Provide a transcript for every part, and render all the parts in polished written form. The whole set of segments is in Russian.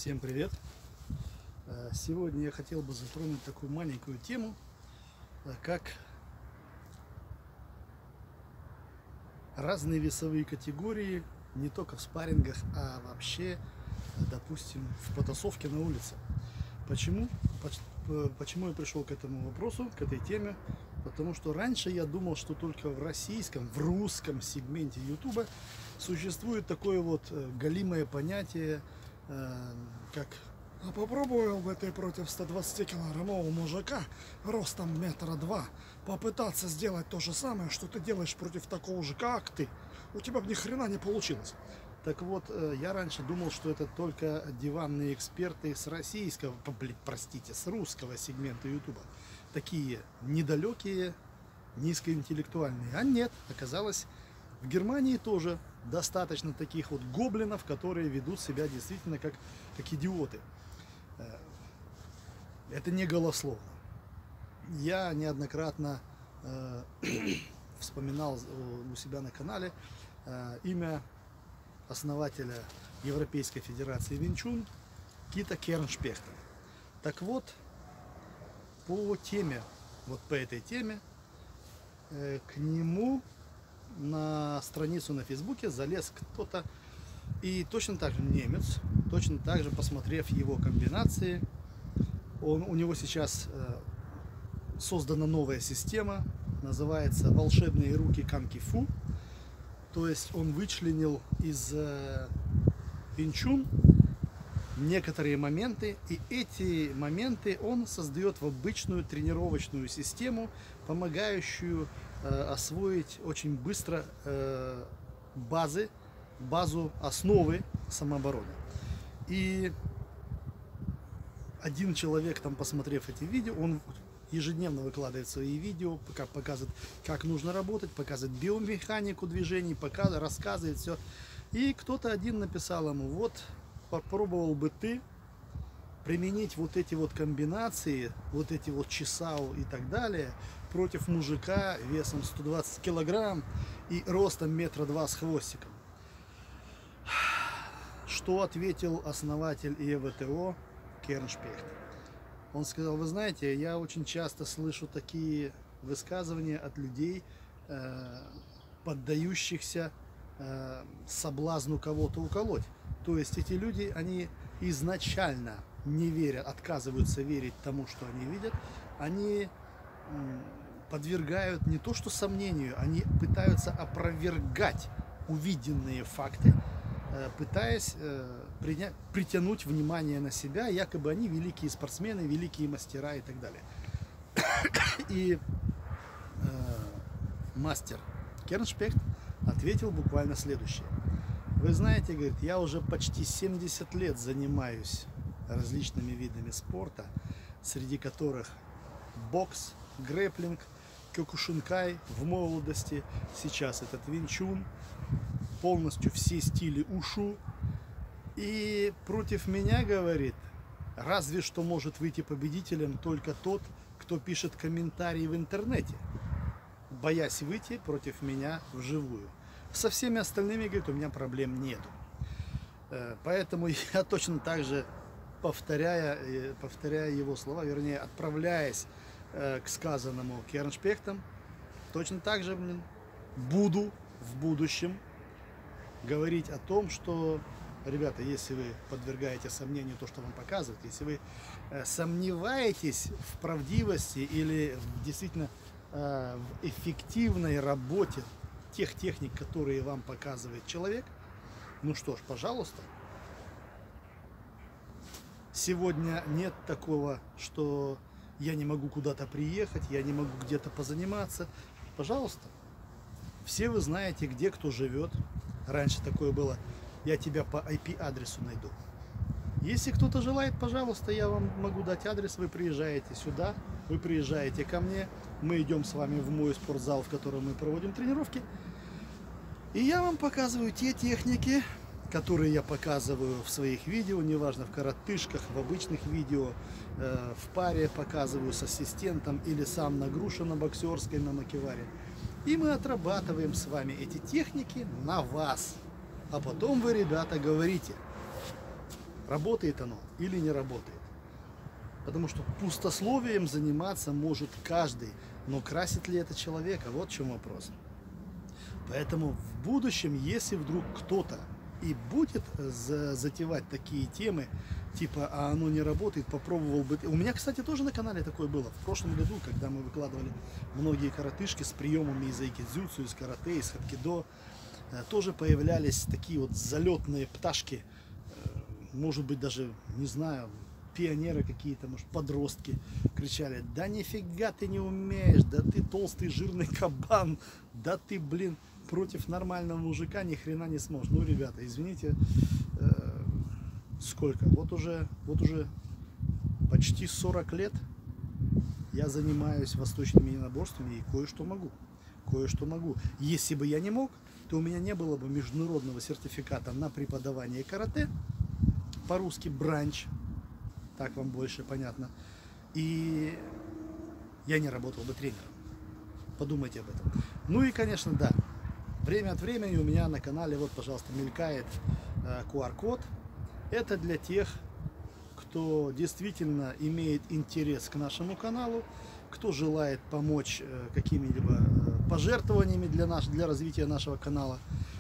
Всем привет! Сегодня я хотел бы затронуть такую маленькую тему, как разные весовые категории, не только в спаррингах, а вообще, допустим, в потасовке на улице. Почему я пришел к этому вопросу, к этой теме? Потому что раньше я думал, что только в русском сегменте ютуба существует такое вот галимое понятие, как А попробовал бы ты против 120-килограммового мужика ростом 1,2 м попытаться сделать то же самое, что ты делаешь против такого же, как ты? У тебя бы ни хрена не получилось. Так вот, я раньше думал, что это только диванные эксперты с российского, с русского сегмента ютуба. Такие недалекие, низкоинтеллектуальные. А нет, оказалось, в Германии тоже достаточно таких вот гоблинов, которые ведут себя действительно как идиоты. Это не голословно. Я неоднократно вспоминал у себя на канале имя основателя Европейской Федерации Винг Чун Кита Керншпехта. Так вот, по этой теме, к нему на страницу на Фейсбуке залез кто-то, и точно так же немец, точно так же, посмотрев его комбинации, у него сейчас создана новая система, называется «Волшебные руки Канкифу». То есть он вычленил из Винг Чун некоторые моменты, и эти моменты он создает в обычную тренировочную систему, помогающую освоить очень быстро базу основы самообороны. И один человек, там, посмотрев эти видео, он ежедневно выкладывает свои видео, показывает, как нужно работать, показывает биомеханику движений, рассказывает все. И кто-то один написал ему: вот попробовал бы ты применить вот эти вот комбинации, вот эти вот чесау и так далее против мужика весом 120 килограмм и ростом 1,2 м с хвостиком. Что ответил основатель ЕВТО Керншпехт? Он сказал: вы знаете, я очень часто слышу такие высказывания от людей, поддающихся соблазну кого-то уколоть. То есть эти люди, они изначально не верят, отказываются верить тому, что они видят. Они подвергают не то что сомнению, они пытаются опровергать увиденные факты, пытаясь притянуть внимание на себя, якобы они великие спортсмены, великие мастера и так далее. И мастер Керншпехт ответил буквально следующее: вы знаете, говорит, я уже почти 70 лет занимаюсь различными видами спорта, среди которых бокс, грэпплинг, кёкушинкай в молодости, сейчас этот Винг Чун, полностью все стили ушу. И против меня, говорит, разве что может выйти победителем только тот, кто пишет комментарии в интернете, боясь выйти против меня вживую. Со всеми остальными, говорит, у меня проблем нету. Поэтому я точно так же, повторяя его слова, вернее, отправляясь к сказанному Керншпехтом, точно так же буду в будущем говорить о том, что, ребята, если вы подвергаете сомнению то, что вам показывают, если вы сомневаетесь в правдивости или действительно в эффективной работе тех техник, которые вам показывает человек, ну что ж, пожалуйста. Сегодня нет такого, что я не могу куда-то приехать, я не могу где-то позаниматься. Пожалуйста. Все вы знаете, где кто живет. Раньше такое было: я тебя по IP-адресу найду. Если кто-то желает, пожалуйста, я вам могу дать адрес, вы приезжаете сюда, вы приезжаете ко мне, мы идем с вами в мой спортзал, в котором мы проводим тренировки, и я вам показываю те техники, которые я показываю в своих видео, неважно, в коротышках, в обычных видео, в паре показываю с ассистентом или сам на груше, на боксерской, на макеваре. И мы отрабатываем с вами эти техники на вас. А потом вы, ребята, говорите: работает оно или не работает. Потому что пустословием заниматься может каждый, но красит ли это человека, вот в чем вопрос. Поэтому в будущем, если вдруг кто-то и будет затевать такие темы, типа, а оно не работает, попробовал бы... У меня, кстати, тоже на канале такое было. В прошлом году, когда мы выкладывали многие коротышки с приемами из айкидзюцу, из карате, из хапкидо, тоже появлялись такие вот залетные пташки, может быть, даже, не знаю, пионеры какие-то, может, подростки кричали: да нифига ты не умеешь, да ты толстый жирный кабан, да ты, блин, против нормального мужика ни хрена не сможешь. Ну, ребята, извините, сколько? Вот уже почти 40 лет я занимаюсь восточными единоборствами и кое-что могу. Кое-что могу. Если бы я не мог, то у меня не было бы международного сертификата на преподавание карате, по-русски бранч, так вам больше понятно, и я не работал бы тренером. Подумайте об этом. Ну и, конечно, да, время от времени у меня на канале, вот, пожалуйста, мелькает QR-код. Это для тех, кто действительно имеет интерес к нашему каналу, кто желает помочь какими-либо пожертвованиями для развития нашего канала,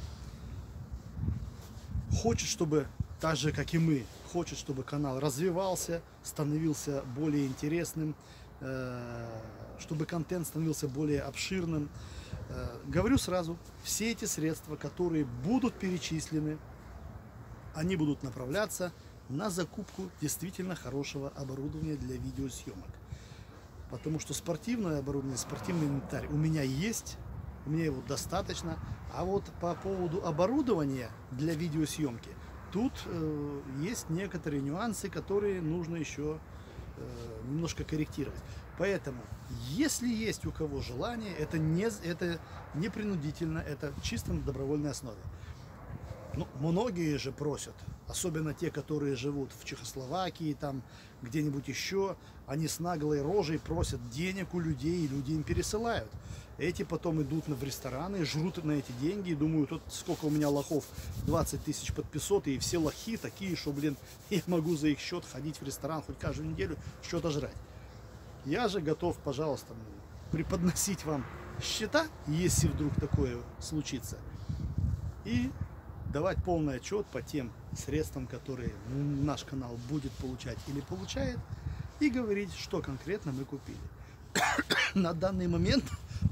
хочет, чтобы, так же как и мы, хочет, чтобы канал развивался, становился более интересным, чтобы контент становился более обширным. Говорю сразу, все эти средства, которые будут перечислены, они будут направляться на закупку действительно хорошего оборудования для видеосъемок. Потому что спортивное оборудование, спортивный инвентарь у меня есть, у меня его достаточно. А вот по поводу оборудования для видеосъемки, тут есть некоторые нюансы, которые нужно еще немножко корректировать. Поэтому, если есть у кого желание, это не принудительно, это чисто на добровольной основе. Ну, многие же просят, особенно те, которые живут в Чехословакии, там где-нибудь еще, они с наглой рожей просят денег у людей, и люди им пересылают. Эти потом идут в рестораны, жрут на эти деньги и думают: вот сколько у меня лохов, 20 тысяч подписот, и все лохи такие, что, блин, я могу за их счет ходить в ресторан хоть каждую неделю, что-то жрать. Я же готов, пожалуйста, преподносить вам счета, если вдруг такое случится, и давать полный отчет по тем средствам, которые наш канал будет получать или получает, и говорить, что конкретно мы купили. На данный момент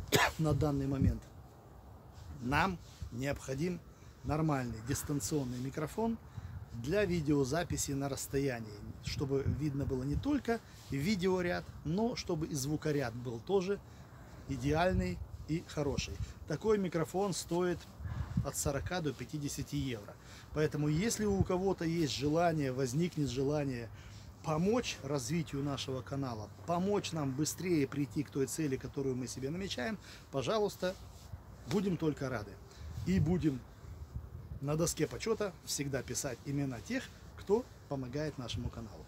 нам необходим нормальный дистанционный микрофон для видеозаписи на расстоянии, чтобы видно было не только видеоряд, но чтобы и звукоряд был тоже идеальный и хороший. Такой микрофон стоит от 40 до 50 евро. Поэтому, если у кого-то есть желание, возникнет желание помочь развитию нашего канала, помочь нам быстрее прийти к той цели, которую мы себе намечаем, пожалуйста, будем только рады. И будем на доске почета всегда писать имена тех, кто помогает нашему каналу.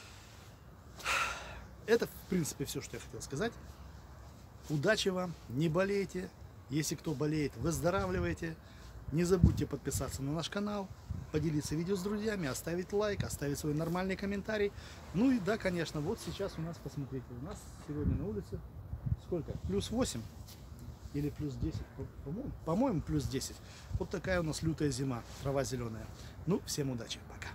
Это, в принципе, все, что я хотел сказать. Удачи вам, не болейте. Если кто болеет, выздоравливайте. Не забудьте подписаться на наш канал, поделиться видео с друзьями, оставить лайк, оставить свой нормальный комментарий. Ну и да, конечно, вот сейчас у нас, посмотрите, у нас сегодня на улице сколько? Плюс 8 или плюс 10? По-моему, плюс 10. Вот такая у нас лютая зима, трава зеленая. Ну, всем удачи, пока.